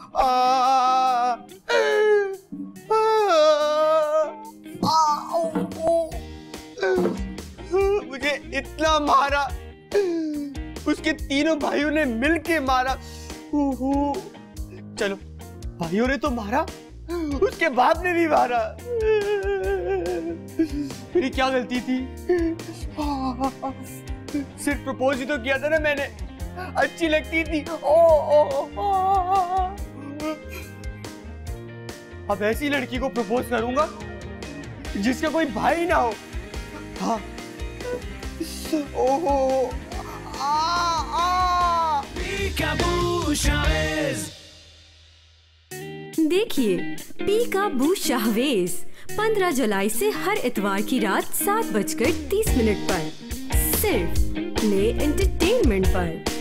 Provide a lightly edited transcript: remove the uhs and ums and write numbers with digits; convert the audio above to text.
मुझे इतना मारा, उसके तीनों भाइयों ने मिलके मारा। चलो, भाइयों ने तो मारा, उसके बाप ने भी मारा। मेरी क्या गलती थी? सिर्फ प्रपोज ही तो किया था ना मैंने, अच्छी लगती थी। अब ऐसी लड़की को प्रपोज करूंगा जिसका कोई भाई ना हो। हाँ। ओहो। देखिए पीकाबू शाहवेज 15 जुलाई से हर इतवार की रात 7:30 पर सिर्फ प्ले एंटरटेनमेंट पर।